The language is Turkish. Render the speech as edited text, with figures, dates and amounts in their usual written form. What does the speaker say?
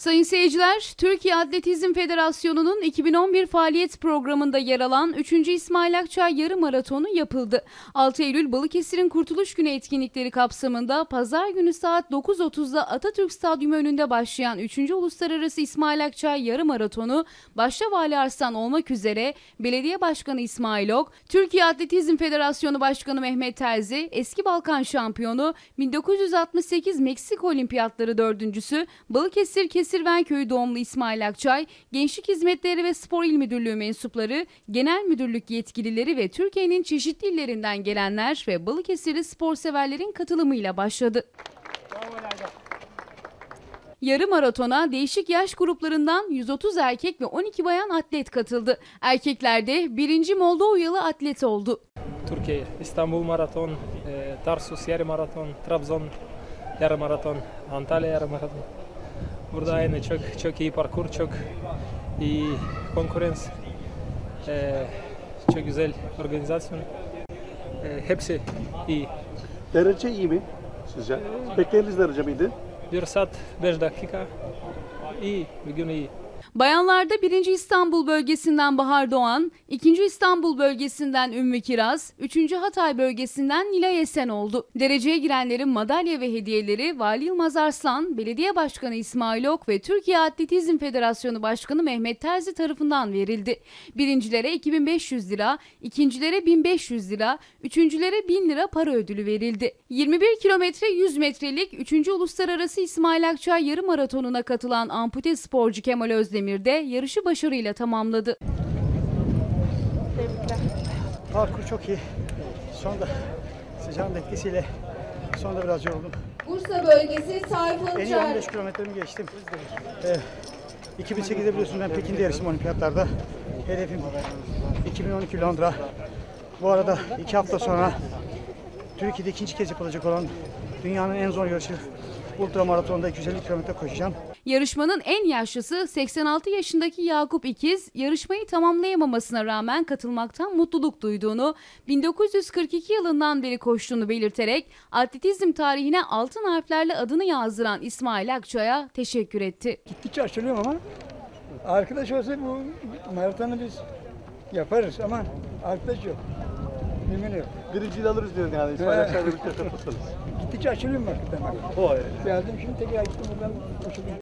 Sayın seyirciler, Türkiye Atletizm Federasyonu'nun 2011 faaliyet programında yer alan 3. İsmail Akçay Yarım Maratonu yapıldı. 6 Eylül Balıkesir'in Kurtuluş Günü etkinlikleri kapsamında Pazar günü saat 9.30'da Atatürk Stadyumu önünde başlayan 3. Uluslararası İsmail Akçay Yarım Maratonu, başta Vali Arslan olmak üzere Belediye Başkanı İsmail Ok, Türkiye Atletizm Federasyonu Başkanı Mehmet Terzi, eski Balkan şampiyonu, 1968 Meksika Olimpiyatları dördüncüsü, Balıkesir Kesirvenköyü doğumlu İsmail Akçay, Gençlik Hizmetleri ve Spor İl Müdürlüğü mensupları, genel müdürlük yetkilileri ve Türkiye'nin çeşitli illerinden gelenler ve Balıkesirli spor severlerin katılımıyla başladı. Yarım maratona değişik yaş gruplarından 130 erkek ve 12 bayan atlet katıldı. Erkeklerde 1. Moldovyalı atlet oldu. Türkiye, İstanbul Maraton, Tarsus Yarım Maraton, Trabzon Yarım Maraton, Antalya Yarım Maraton. Burada aynı çok iyi parkur, çok iyi konkurans, çok güzel organizasyon. Hepsi iyi. Derece iyi mi sizce? Beklediğiniz derece miydi? 1 saat 5 dakika. İyi, bugün iyi. Bayanlarda 1. İstanbul bölgesinden Bahar Doğan, 2. İstanbul bölgesinden Ümmü Kiraz, 3. Hatay bölgesinden Nilay Esen oldu. Dereceye girenlerin madalya ve hediyeleri Vali Yılmaz Arslan, Belediye Başkanı İsmail Ok ve Türkiye Atletizm Federasyonu Başkanı Mehmet Terzi tarafından verildi. Birincilere 2500 lira, ikincilere 1500 lira, üçüncülere 1000 lira para ödülü verildi. 21 kilometre 100 metrelik 3. Uluslararası İsmail Akçay Yarım Maratonu'na katılan ampute sporcu Kemal Özdemir de yarışı başarıyla tamamladı. Parkur çok iyi. Sonunda sıcağın etkisiyle sonunda biraz yoruldum. Bursa bölgesi Tayfun En iyi 15 kilometremi geçtim. 2008'de biliyorsun ben Pekin'de yarıştım olimpiyatlarda. Hedefim 2012 Londra. Bu arada 2 hafta sonra Türkiye'de ikinci kez yapılacak olan dünyanın en zor yarışı ultramaratonda 250 kilometre koşacağım. Yarışmanın en yaşlısı 86 yaşındaki Yakup İkiz, yarışmayı tamamlayamamasına rağmen katılmaktan mutluluk duyduğunu, 1942 yılından beri koştuğunu belirterek atletizm tarihine altın harflerle adını yazdıran İsmail Akçay'a teşekkür etti. Gittikçe açılıyorum ama arkadaş olsa bu maratonu biz yaparız ama arkadaş yok. Mümkün yok. Birinciyi alırız diyorsun yani İsmail Akçay'la bir katılırsanız. Gittikçe açılıyorum hakikaten. Geldim şimdi tekrar gittim buradan koşuyorum.